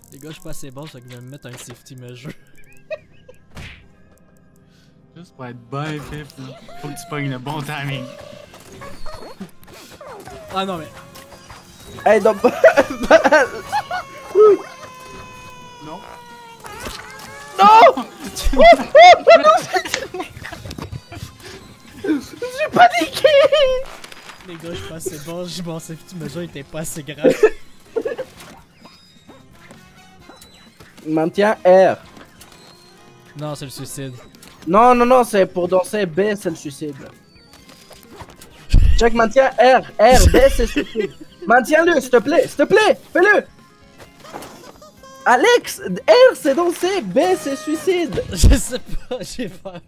Les gars, je suis pas assez bon, ça que je vais me mettre un safety measure. Juste pour être bien fait, faut que tu pognes le bon timing. Ah non, mais. Hey, donc. Non? Non! J'ai paniqué! Les gars, je suis pas assez bon, j'ai mon safety measure était pas assez grand. Maintiens R. Non, c'est le suicide. Non, non, non, c'est pour danser. B, c'est le suicide. Check, maintiens R. R, B, c'est suicide. Maintiens-le, s'il te plaît. S'il te plaît, fais-le. Alex, R, c'est danser. B, c'est suicide. Je sais pas, j'ai peur.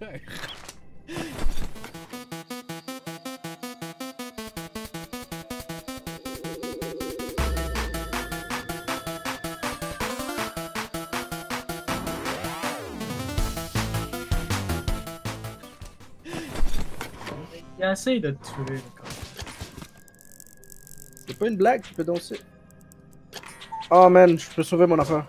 Il essaye de te tuer, le con. C'est pas une blague, tu peux danser. Oh man, je peux sauver mon affaire.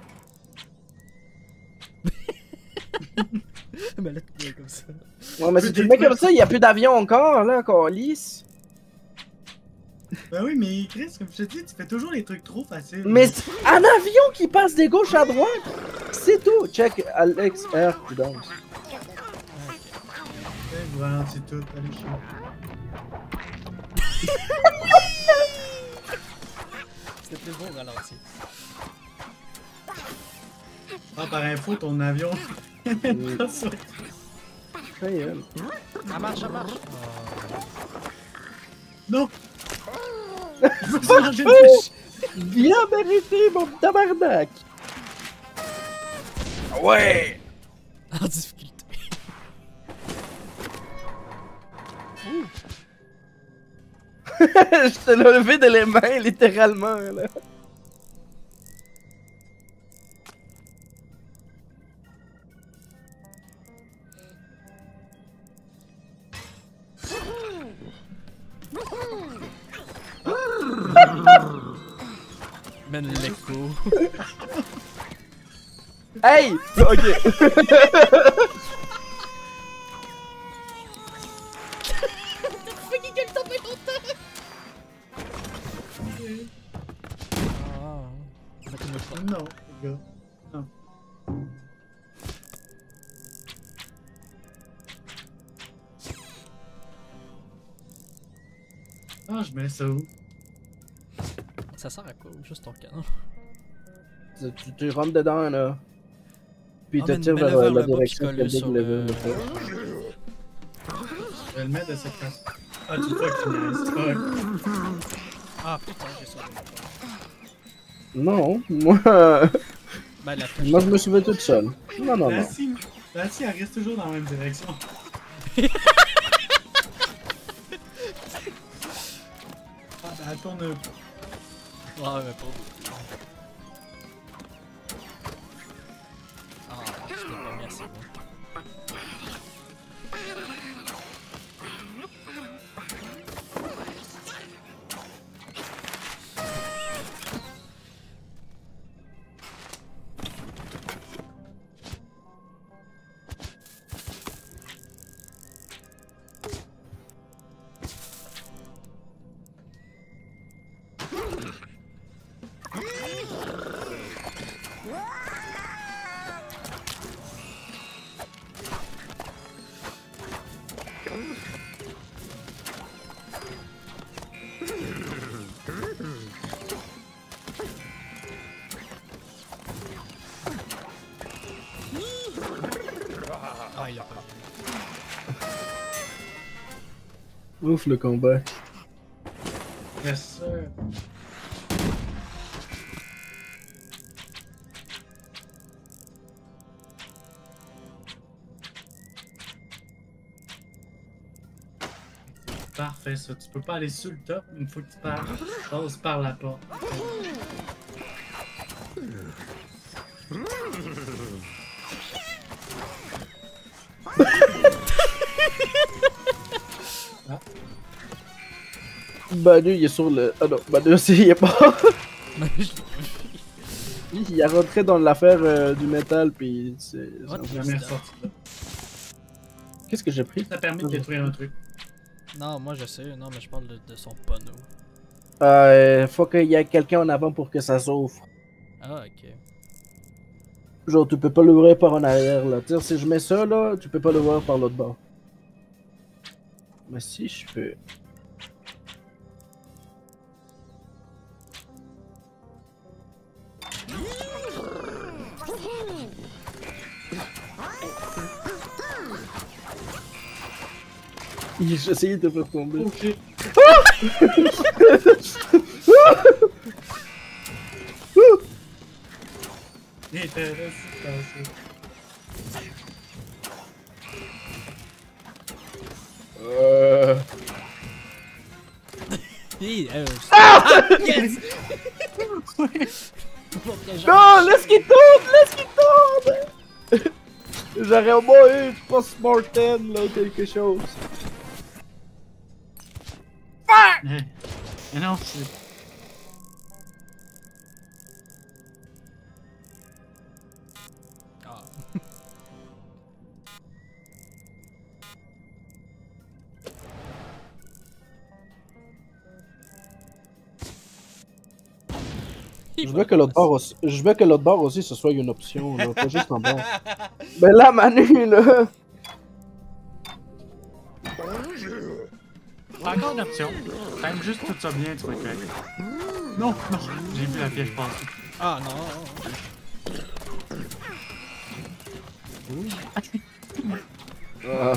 Mais là, tu es comme ça. Ouais, mais si tu le mets comme ça, il y a plus d'avion encore, là, qu'on lisse. Ben oui, mais Chris, comme je te dis, tu fais toujours les trucs trop faciles. Mais un avion qui passe des gauches à droite, c'est tout. Check, Alex, R, tu danses. Je ralentis tout, allez chier. C'était plus beau ralenti. Ah, par info, ton avion. Pas ça. Ça y est. Ça marche, ça marche. Non! Fuck you! Bien mérité, mon tabarnak! Ouais! En difficulté. Je te l'ai levé de les mains, littéralement, là. Mène l'écho. Hey! Ok. Non, les gars. Non. Ah, je mets ça où? Ça sert à quoi? Ou juste ton canon? Tu rentres dedans, là. Puis Ah, te mais tires mets-le vers vers la le bas, direction puis que colle-le sur le le- le fait. Je vais le mettre de cette façon. Ah, tu vois que tu niaises, c'est pas vrai. Ah putain, j'ai ça. Non, moi... Ben, la flèche. moi je me suis fait toute seule. Non, non, non. La scie, elle reste toujours dans la même direction. Ah, ben, elle tourne. Ouais, mais pas beaucoup. Ah, je l'ai pas mis assez bon. Ah, il a pas. Ouf le combat. Yes, sir. Parfait, ça. Tu peux pas aller sur le top une fois que tu passes par la porte. Badu il est sur le... Ah non, Badu aussi il est pas. Mais je l'ai vu. Il a rentré dans l'affaire du métal, puis c'est... What? Jamais ressorti là. Qu'est-ce que j'ai pris? Ça permet de détruire un truc. Non, moi je sais, non, mais je parle de son panneau. Faut qu'il y ait quelqu'un en avant pour que ça s'ouvre. Ah, ok. Genre, tu peux pas l'ouvrir par en arrière, là. Tu sais, si je mets ça, là, tu peux pas l'ouvrir par l'autre bord. Mais si je peux... J'ai essayé de te faire tomber. Ok. Intéressant. Ah! Yes! Non, laisse qu'il tourne! Laisse qu'il tourne! J'aurais au moins eu post-mortem, là, ou quelque chose. Mais non, c'est... Ah. Je veux que l'autre bord aussi, ce soit une option, là, pas juste en bas. Ben là, Manu, là! Pas encore d'option. T'aimes juste tout ça bien, tu vas être correct. Non, non, j'ai vu la pièce passer. Ah non! Ah.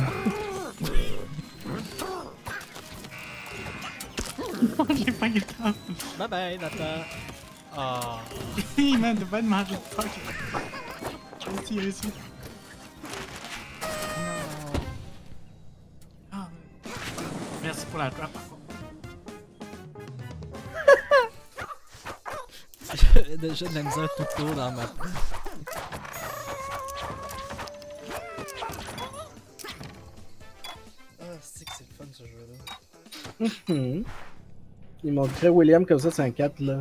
J'ai pas eu le temps. Bye bye, Nathan! Ah! Hi, man, t'as pas de manger de fuck. Réussi, réussi. Ah, merci pour la trap, par contre. J'ai déjà de la misère tout court dans ma... Ah, c'est que c'est le fun ce jeu-là. Il montrait William comme ça, c'est un 4, là.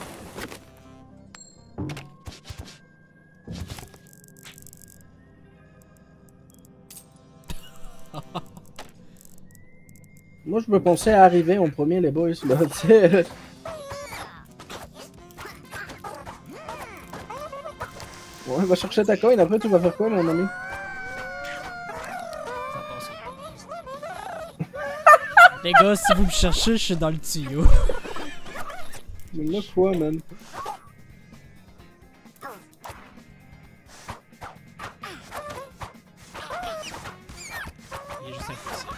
Moi, je me pensais à arriver en premier, les boys, là, tu sais. Ouais, va chercher ta coin, après tu vas faire quoi, mon ami? Ça passe. Les gars, si vous me cherchez, je suis dans le tuyau. Mais là, quoi, man? Il est juste impossible.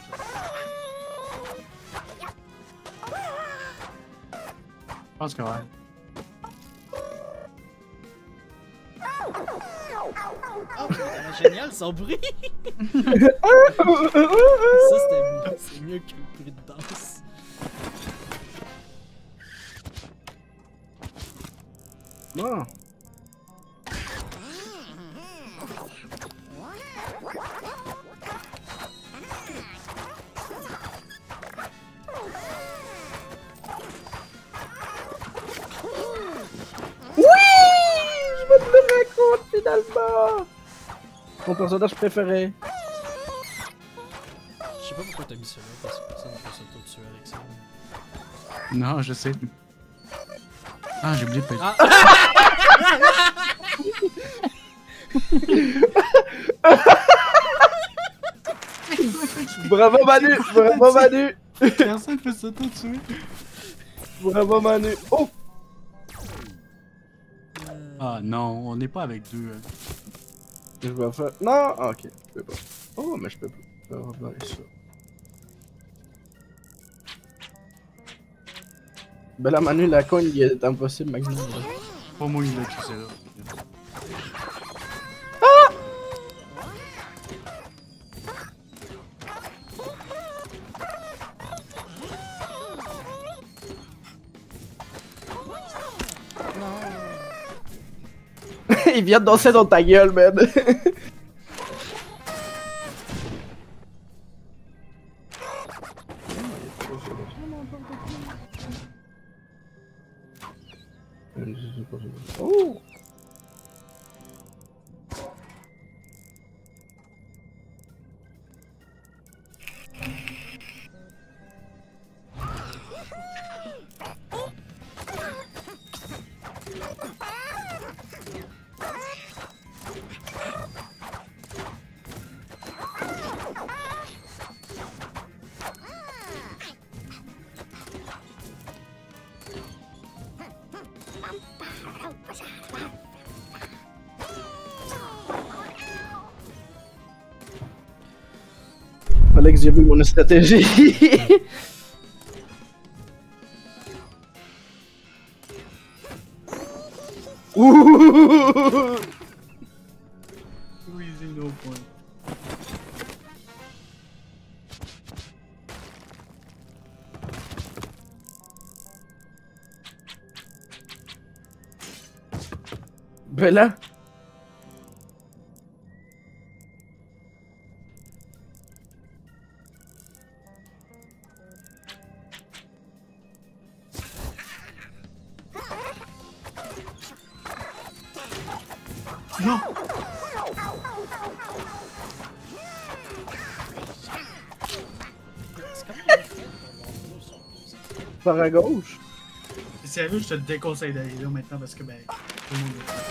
Je pense que ouais. Oh, c'est génial son bruit! Ça, c'est mieux que le bruit de danse. Non. Oui! Je me le raconte finalement! Mon personnage préféré. Je sais pas pourquoi t'as mis ça là, parce que personne ne peut s'auto-tuer avec ça. Non, je sais. Ah, j'ai oublié de payer. Ah! Bravo Manu! Bravo Manu! Personne peut s'auto-tuer. Bravo Manu! Oh! Ah non, on n'est pas avec deux. Je vais faire... Non! Ah, ok, je peux pas. Oh, mais je peux pas. Ça. Ben là, Manu, la cogne, il est impossible, Magnum. Pas moi, il l'a tué là. Il vient de danser dans ta gueule, man! Oh! Alex, j'ai vu mon stratégie. Ouh! Squeezing no point. Ben là. Non! Par à gauche. Sérieux, je te déconseille d'aller là maintenant parce que ben, tout le monde le fait.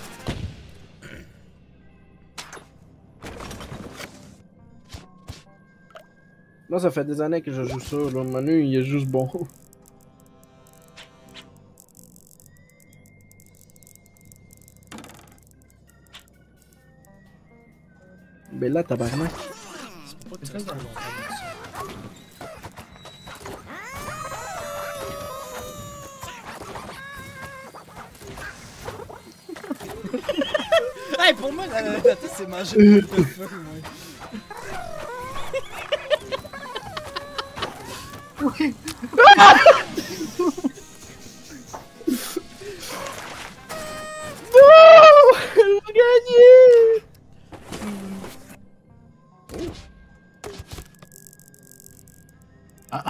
Moi, ça fait des années que je joue ça, là. Manu, il est juste bon. Ben là, tabarnak. C'est pas que tu restes dans longtemps avec ça. Hey, pour moi, la tête, c'est manger le boule de feu, moi. Oui! Non! J'ai gagné! Ah!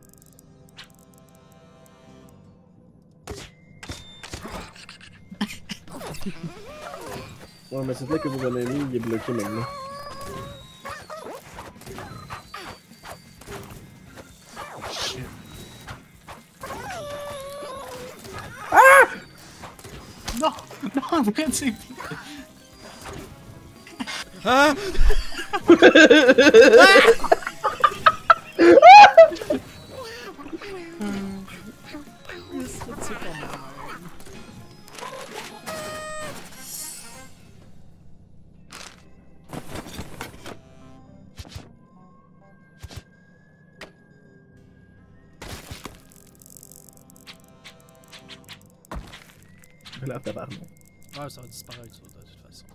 Ouais, mais c'est là que vous en avez mis, il est bloqué maintenant. Shit. Non! Non, en vrai, c'est... Ah! Ben là, tabarnak. Ouais, ça va disparaître, ça, de toute façon.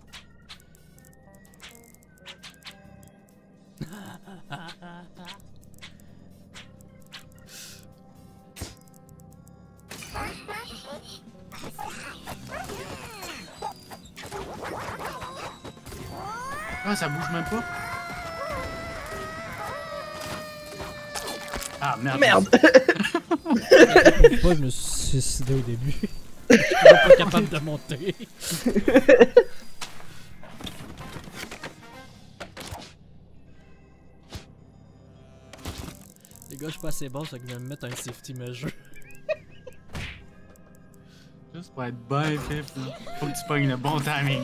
Ah, ça bouge même pas? Ah, merde! Merde! Pourquoi je me suis suicidé au début? Je suis pas capable de monter. Les gars, je suis pas assez bon, ça que je vais me mettre un safety measure. Juste pour être bien fait, faut que tu pognes le bon timing.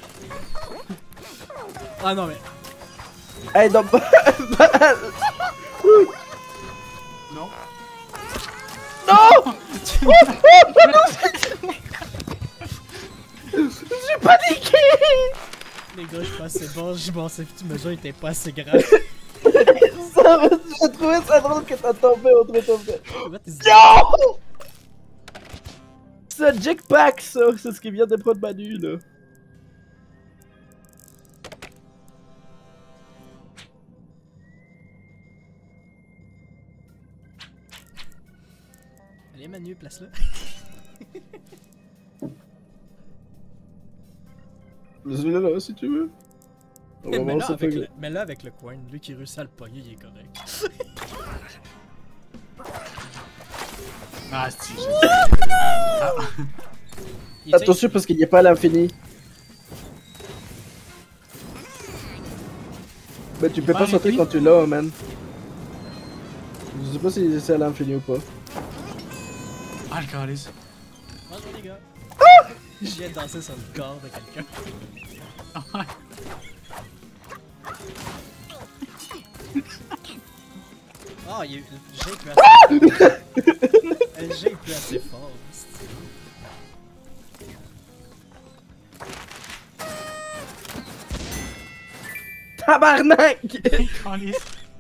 Ah non, mais. Hey, donc... Non? Non! J'ai paniqué! Les gars, je suis pas assez bon, j'ai mon safety measure était pas assez grave. J'ai trouvé ça drôle que t'as tombé au truc comme ça. What is that? Non! C'est un jackpack, ça! C'est ce qui vient de prendre Manu, là. Allez, Manu, place-le. Celui-là, là, si tu veux. On va Mais voir là, ça avec fait- le, mais là, avec le coin, lui qui réussit à le pogner, il est correct. Ah, si, je sais. Il était- Attention parce qu'il n'y a pas à l'infini. Mais tu peux pas pas à sauter l'infini? quand tu l'as, man. Je sais pas si c'est à l'infini ou pas. Ah, le calice. Bonjour les gars. Je viens de danser sur le corps de quelqu'un. Ah, Oh, il est... J'ai plus assez... J'ai plus assez fort. Tabarnak! le calice.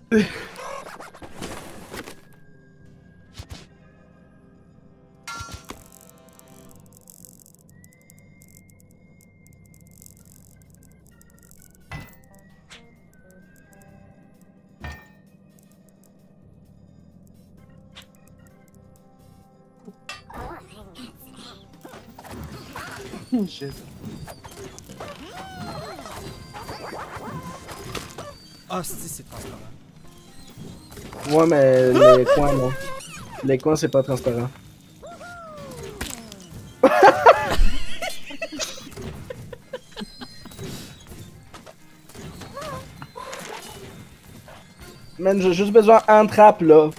Shit. Ah, c'est transparent. Ouais, mais les coins, non. Les coins, c'est pas transparent. Man, j'ai juste besoin d'un trap, là.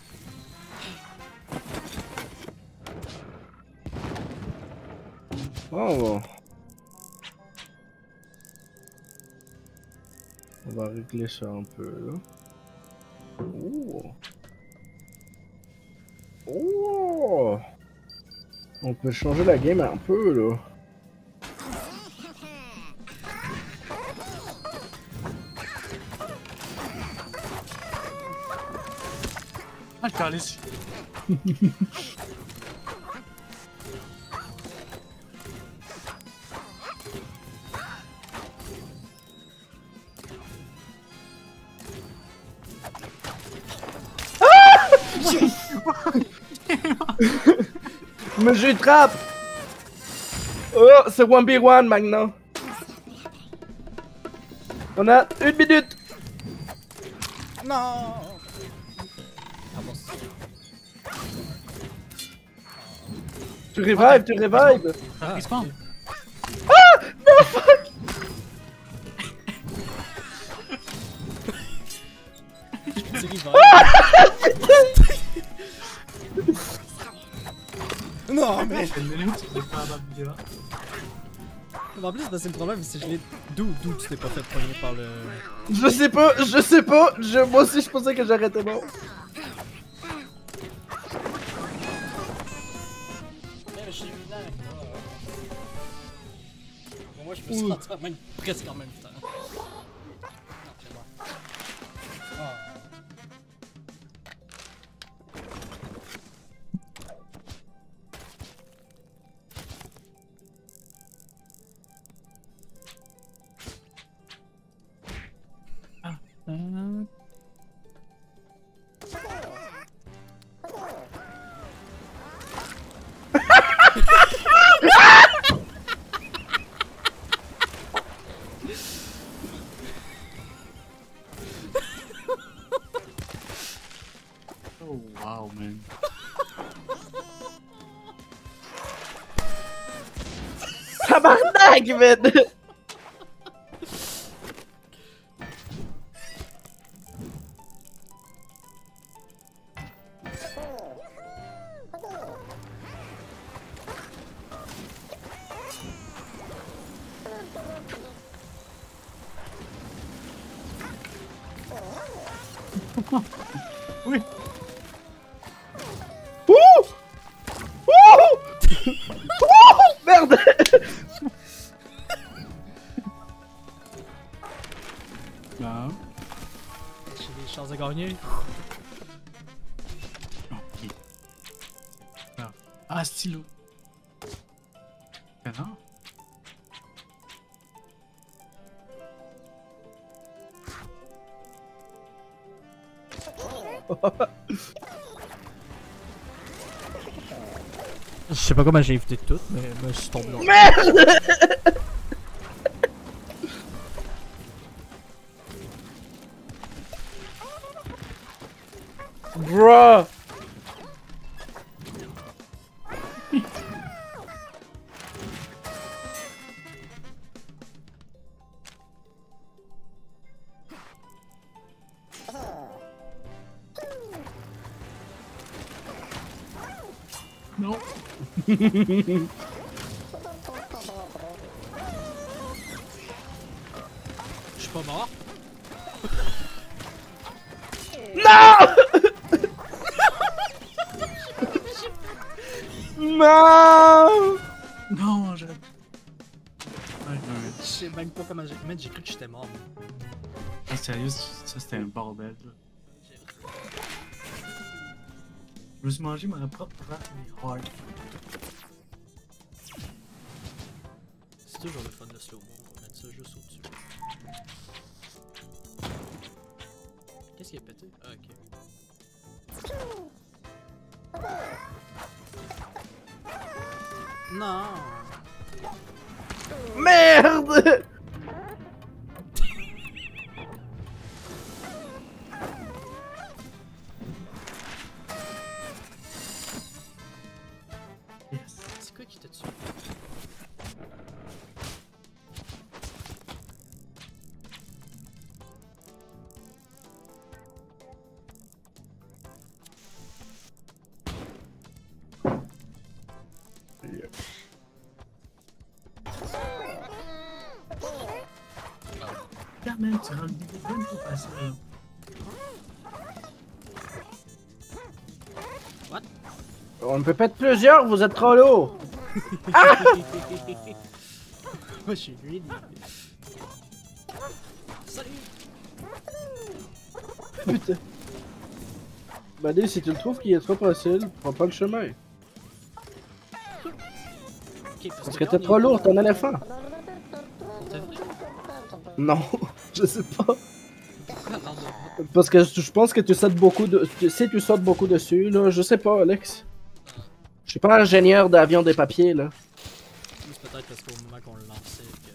Oh. On va régler ça un peu, là. Oh. Oh. On peut changer la game un peu, là. Ah, je parle ici. Mais je trappe! Oh, c'est 1v1 maintenant. On a 1 minute. Non! Ah bon, Tu revives, tu revives. ah, Respawn. c'est rival. Non, mais. Une minute, c'est pas la vidéo. En plus, c'est le problème, c'est que je l'ai. D'où tu t'es pas fait pogner par le. Je sais pas. Moi aussi, je pensais que j'arrêtais bon. Moi, je peux sortir même presque en même temps. Non, c'est bon. Ah. Oh wow, man. Tabarnak, man. Oui. Ouh! Ouh! Ouh! Merde! Non. J'ai des chances de gagner. Ok. Ah, stylo. Ben non. Je sais pas comment j'ai évité tout, mais je suis tombé dans le. Merde! Bruh! Non. Je suis pas mort. Non! Non! Non, je... Ouais, Je sais même pas comment j'ai. Mec, j'ai cru que j'étais mort. Ah, sérieux, ça c'était un bordel. Là. Je me suis mangé ma propre rate mais hard. C'est toujours le fun de slow-mo, on va mettre ça juste au-dessus. Qu'est-ce qui est pété? Ah, ok. Non! Merde! Yes. C'est quoi qui t'a tué? Quand même, tu rends le niveau bien trop facile. What? On ne peut pas être plusieurs, vous êtes trop lourd! Moi je suis greedy. Salut! Putain. Bah dis, si tu le trouves qu'il est trop facile, prends pas le chemin. Okay, Parce que t'es trop lourd, t'es un éléphant. C'est vrai? Non, je sais pas. Parce que je pense que tu sautes beaucoup de... Si tu sautes beaucoup dessus, là, je sais pas, Alex. Je suis pas ingénieur d'avion des papiers, là. C'est peut-être parce qu'au moment qu'on le lançait que...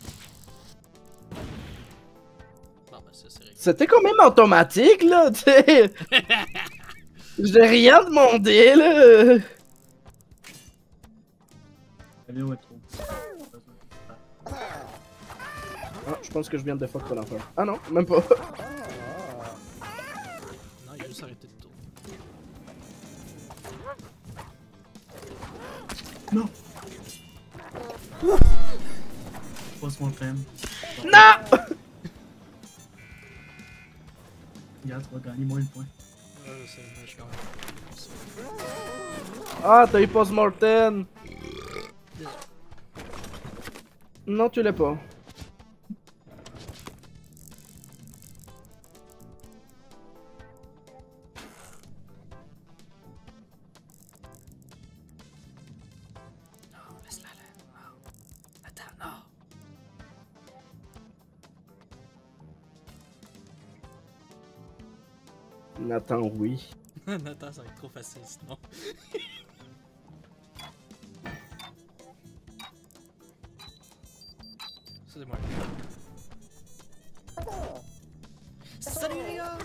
Bon ben ça c'est réglé. C'était quand même automatique, là, tu sais. J'ai rien demandé, là. La vidéo est trop. Ah, je pense que je viens de fuck ton enfant. Ah non, même pas. Non, il a juste arrêté de tourner. Non! Passe mon thème. Non! Regarde, tu vas gagner moins de points. Ouais, je sais, mais je suis quand même... Ah, t'as eu post-mortem. Non, tu l'as pas. Non, laisse-la là. Non. Attends, non. Nathan, oui. Nathan, ça va être trop facile sinon. C'est moi. Salut les gars!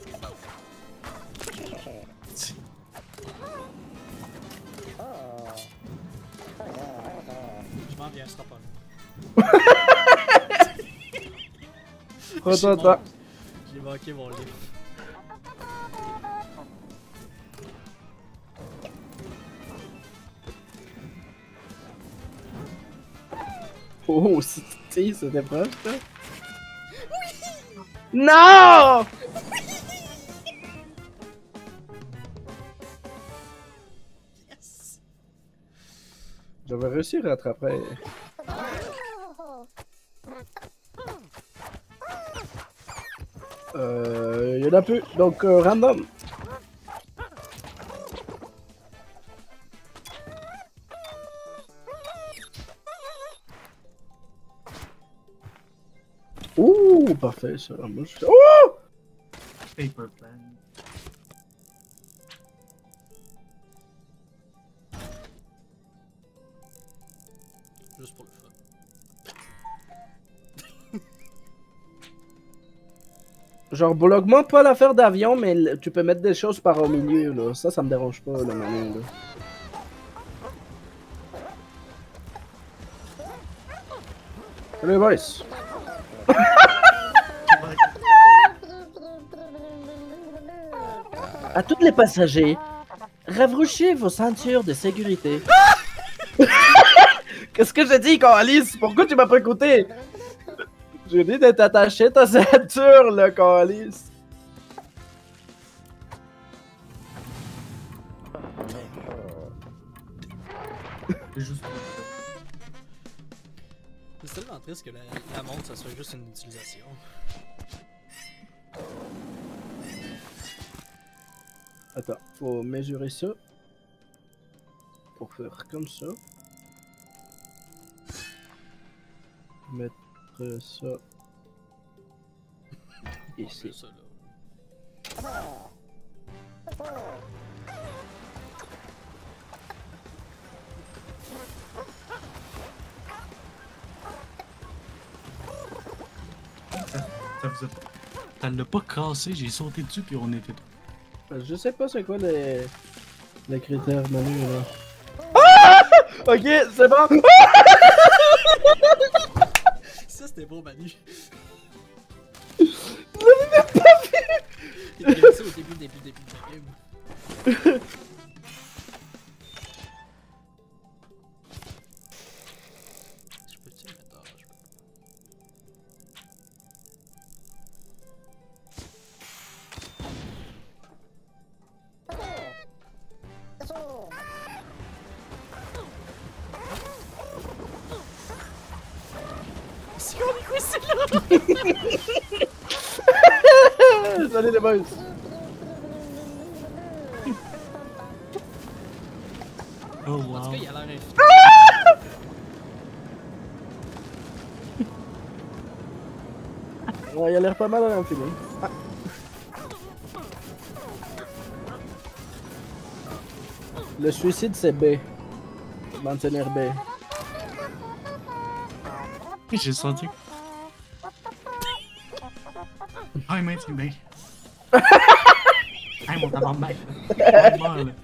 Je m'en viens, ce sera pas long. Attends. J'ai manqué mon livre. Oh, c'était proche, ça. Oui! Non! Yes! Je vais réussir à rattraper. Il y en a plus, donc random. Ouh, parfait ça. Moi, je... Oh! Paper plan. Juste pour le fun. Genre, bloque-moi pas l'affaire d'avion, mais tu peux mettre des choses par au milieu, là. Ça me dérange pas, la manière, là. Salut, boys. À tous les passagers, rafraîchissez vos ceintures de sécurité. Qu'est-ce que j'ai dit, Alice? Pourquoi tu m'as pas écouté? J'ai dit d'être attaché ta ceinture, là, Alice. C'est juste pour C'est tellement triste que la montre, ça soit juste une utilisation. Attends, faut mesurer ça. Pour faire comme ça. Mettre ça ici. Ça, là. Ça faisait pas. Ça l'a pas cassé, j'ai sauté dessus puis on était trois. Je sais pas c'est quoi les critères Manu là. Ah! Ok, c'est bon! Ça c'était bon Manu. Je l'avais même pas vu! Il était ça au début de la game. Je peux-tu le mettre dehors? Je peux pas. C'est quoi c'est là? Salut les boys! Oh En tout wow. cas, il a l'air infini. Ouais, il a l'air pas mal à l'infini. Ah. Le suicide c'est B. Maintenir B. J'ai senti. Ah, il m'a intimidé. Hey, mon tabarnak. Ouais, mort, là.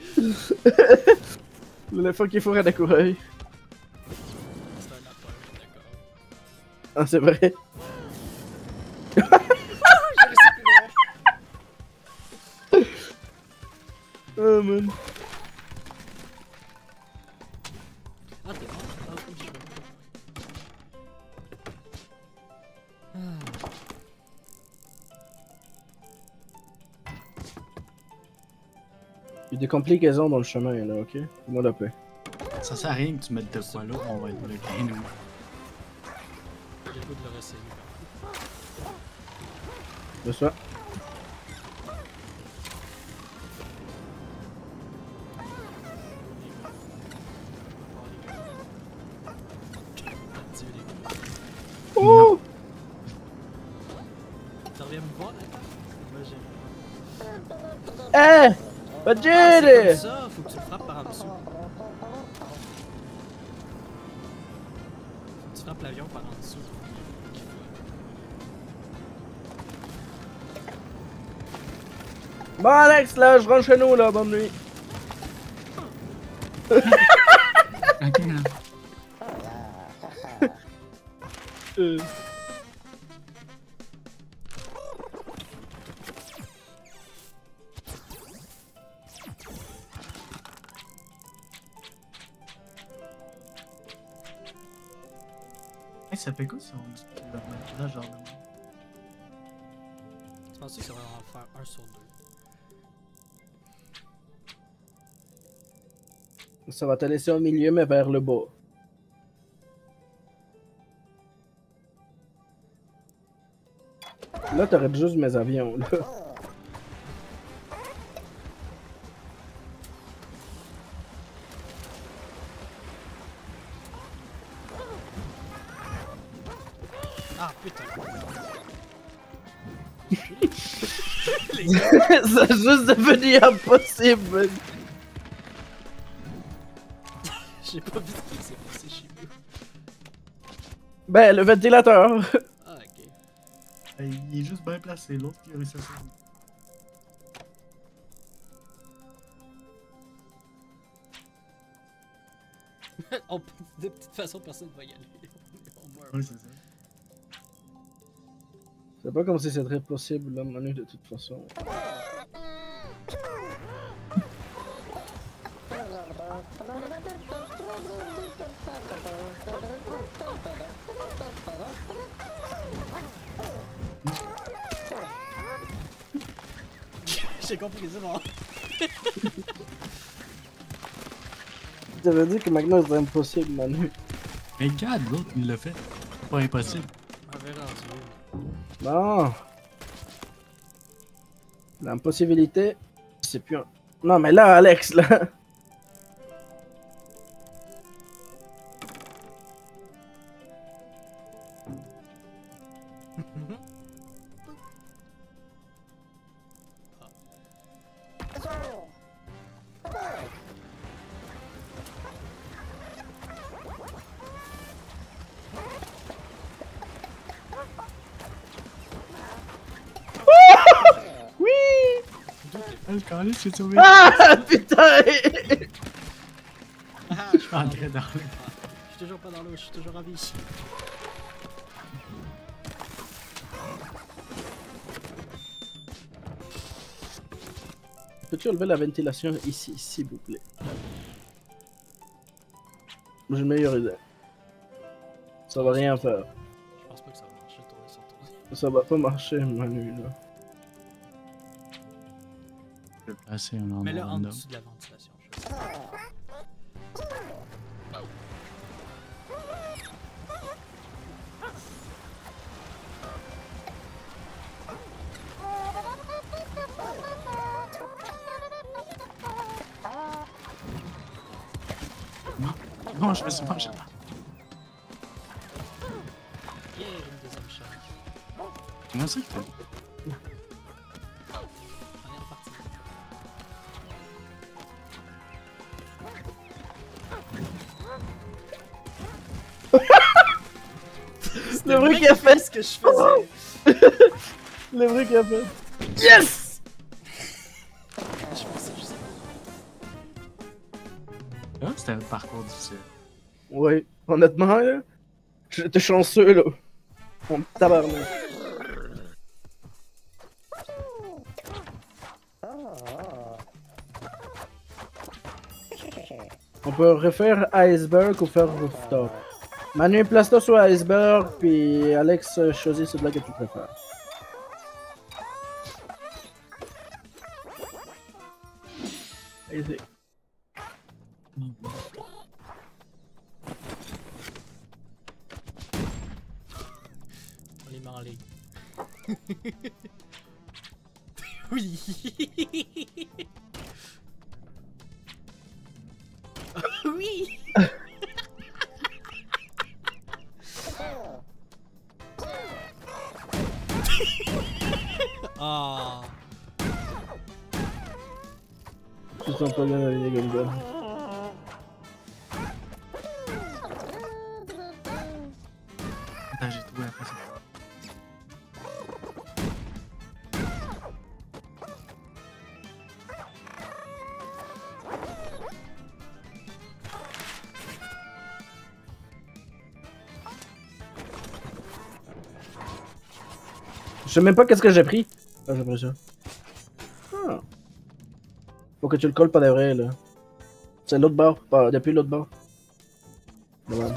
Le fois qu'il faut à la couraille. C'est un lapin, d'accord. Ah, c'est vrai. Oh man. Ah, t'es mort? Ah, faut que je joue. Il y a des complications dans le chemin là, ok? Moi la paix. Ça sert à rien que tu mettes de quoi là, on va être le gain nous. J'ai le goût de le réessayer. De ça. Oh! T'en reviens me voir là? Moi j'ai. Eh! Ah, c'est Badjiri! comme ça, faut que tu le frappes par en dessous. Faut que tu frappes l'avion par en dessous. Bon Alex, là, je rentre chez nous là, bonne nuit. Ok, là. Hey, ça fait quoi si on là, genre de... Tu penses que ça va en faire 1 sur 2? Ça va te laisser au milieu, mais vers le bas. Là, t'arrêtes juste mes avions, là. Ah putain! Ça a juste devenu impossible. J'ai pas vu ce qui s'est passé chez vous. Ben, le ventilateur. Ah ok. Hey, il est juste bien placé, l'autre qui a réussi à faire. De toute façon, personne va y aller. On meurt. Ouais, c'est ça. C'est pas comme si c'était possible, là, Manu, de toute façon. J'ai compris, c'est bon. J'avais dit que maintenant c'était impossible, Manu. Mais regarde, l'autre, il l'a fait. C'est pas impossible. On verra rendu. Non. L'impossibilité, c'est plus Non, mais là, Alex, là. Oui! Ah, le calice, j'ai sauvé. Ah, putain! Ah, Je suis entré dans le... Je suis toujours pas dans l'eau, je suis toujours en vie. Peux-tu enlever la ventilation ici, s'il vous plaît? J'ai une meilleure idée. Ça va rien faire. Je pense pas que ça va marcher, tourner sans tourner. Ça va pas marcher, Manu, là. Je vais placer un endroit Mais là, en random. dessous de la ventilation. Je sais. Non, je me suis mangé là. Yeah, une deuxième chance. Comment ça que t'as... On est reparti. Le bruit qu'il a fait! Ce que je faisais. Le bruit qu'il a fait! Yes! Je pensais, je sais pas. Ah, c'était un parcours difficile. Ouais, honnêtement, là, j'étais chanceux, là. On tabarnak. On peut refaire iceberg ou faire rooftop. Manu, place-toi sur iceberg, puis Alex choisit celui-là que tu préfères. Easy. On les met en ligne. Oui. Oui. Ah. Ils sont pas bien alignés comme ça. Attends, j'ai trouvé la façon. Je sais même pas qu'est-ce que j'ai pris. Ah, j'ai pris ça. Ah. Faut que tu le colles pas de vrai, là. C'est l'autre bord, pas depuis l'autre bord. Voilà.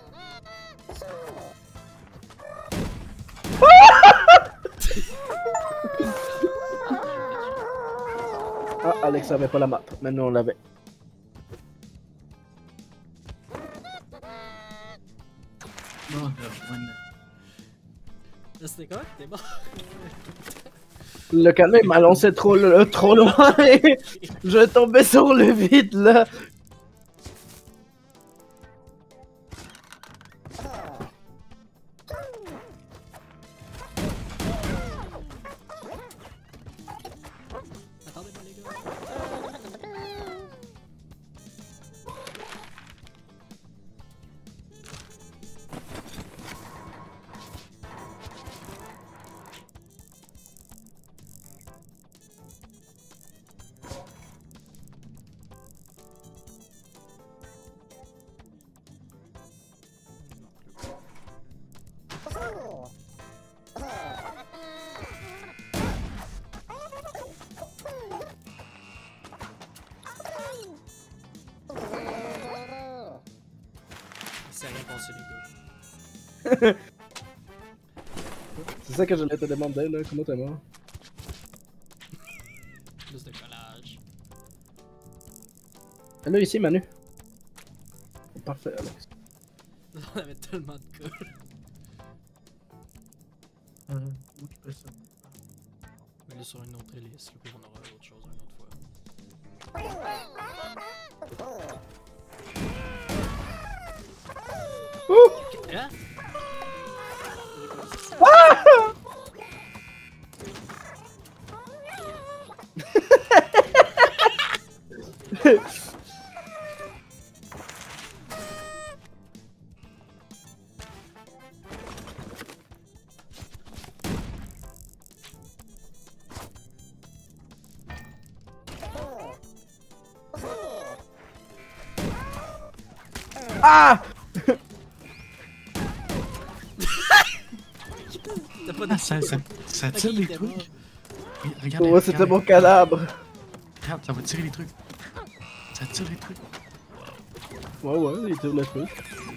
Ah, Alex avait pas la map, mais nous on l'avait. Non, rejoindre. C'était quoi? T'es mort? Le canon il m'a lancé trop loin et je tombais sur le vide là. Attendez-moi les gars. C'est rien passé les gars. C'est ça que j'allais te demander là, comment t'es mort? Plus de collage. Et là ici Manu. Parfait Alex. On avait tellement de colle. Où je peux ça? Mais là sur une autre hélice, là, puis on aura autre chose une autre fois. Hein? Ah! T'as pas Ah, de ça tire Ok, des t'es trucs. mort. Regarde, Ouais, c'était mon cadavre. Regarde, ça va tirer les trucs. Ça tire les trucs. Ouais, ouais, il tire le truc.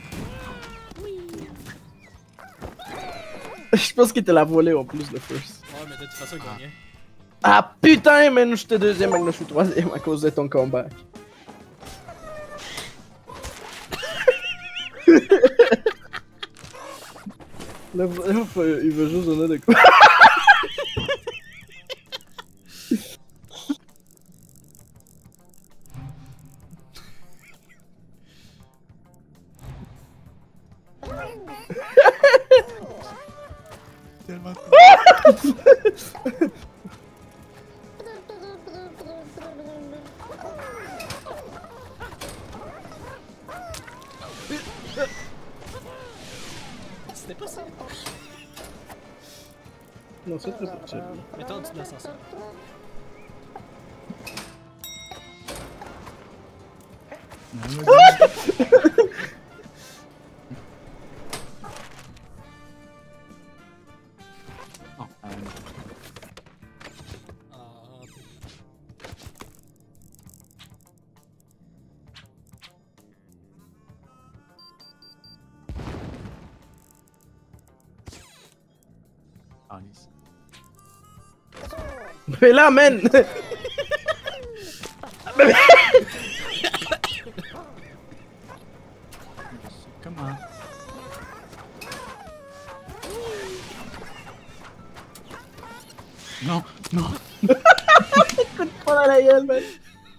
Je pense qu'il te l'a volé en plus, le first. Ouais, mais de toute façon, il gagnait. Ah putain, man, j'étais deuxième, maintenant je suis troisième à cause de ton combat. Là, il veut juste donner des coups. Tellement C'était pas ça. Non, c'est très possible. Mettons en dessous de l'ascenseur. Oh, Ah, Alice. Mais là, man! Comment? Non, non. Oh là la gueule, man!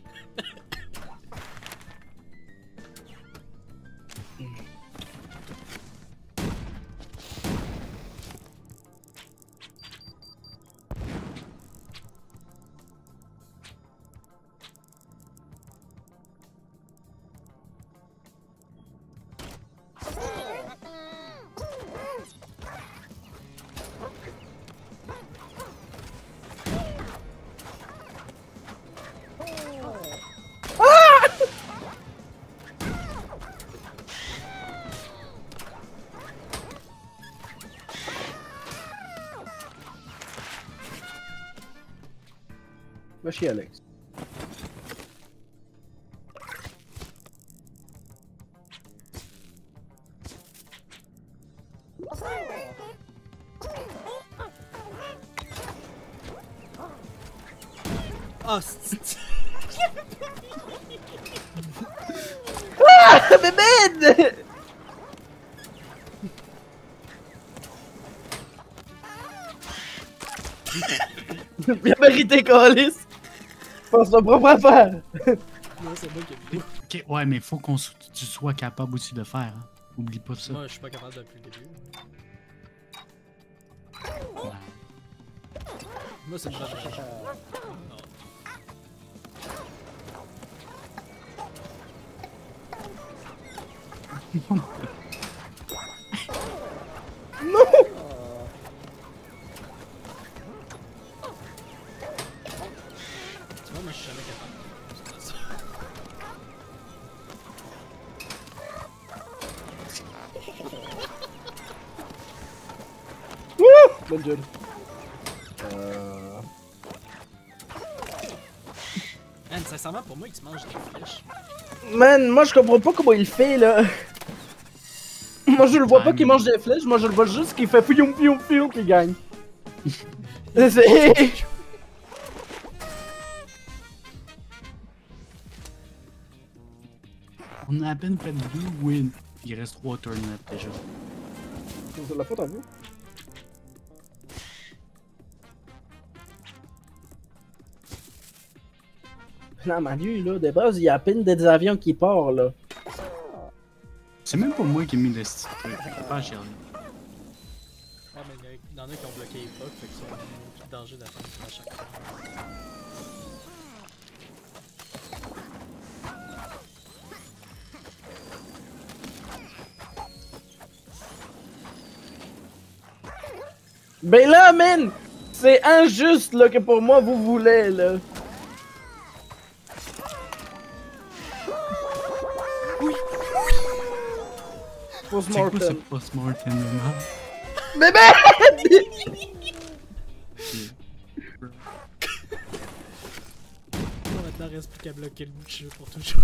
Va chier, Alex. Ah, c'est... Ah, mais man! Bien mérité, Calis! Pense ton propre affaire! Non, c'est moi qui ai Ok, ouais, mais faut tu sois capable aussi de faire. Hein. Oublie pas ça. Moi, je suis pas capable depuis le début. Ouais. Moi, c'est le vrai. Tu vois, moi, je suis jamais capable. C'est ça. Bonne job. Man, sincèrement, pour moi, tu manges des flèches. Man, moi je comprends pas comment il fait là. Moi je le vois pas qu'il mange des flèches, moi je le vois juste qu'il fait fioum fioum fioum qu'il gagne. C'est... On a à peine fait 2 wins. Il reste 3 turns déjà. C'est de la faute à vous. Non, Manu, là, de base, il y a à peine des avions qui partent, là. C'est même pas moi qui ai mis le style truc, fait que pas chier. Ah, mais il y en a qui ont bloqué les blocs, fait qu'ils sont en plus danger d'attendre à chaque fois. Ben là, man! C'est injuste, là, que pour moi, vous voulez, là. C'est quoi ce Post-mortem. post-mortem, là? Mais ben! Bon, maintenant, reste plus qu'à bloquer le bout de jeu pour toujours.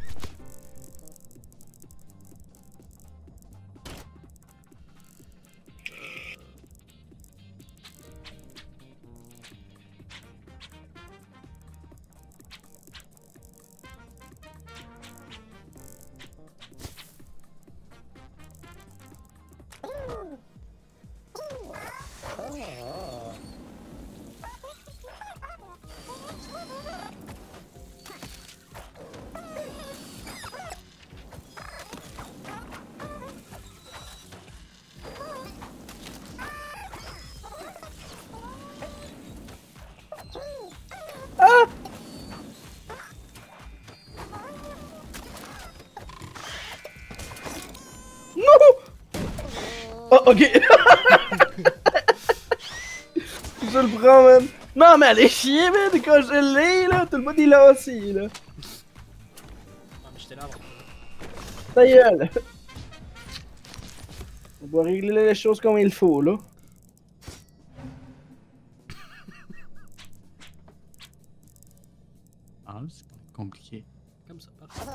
Oh, ok. Je le prends, man. Non, mais allez chier, man. Quand je l'ai, là, tout le monde est là aussi, là. Ah, mais j'étais là avant. Ta gueule. On doit régler les choses comme il faut, là. Ah, c'est pas compliqué. Comme ça, parfait.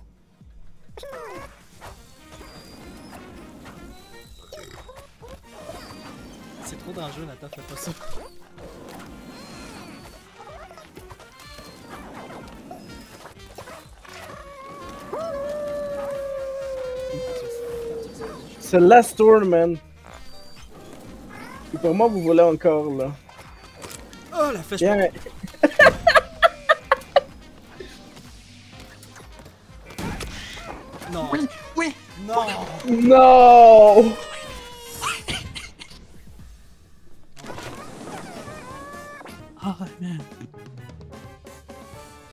C'est trop dangereux, Nathan, fais pas ça. C'est le last tour, man. Et pour moi, vous voulez encore, là. Oh, la flèche. Viens. Non. Oui, oui! Non. Non! Ah, man!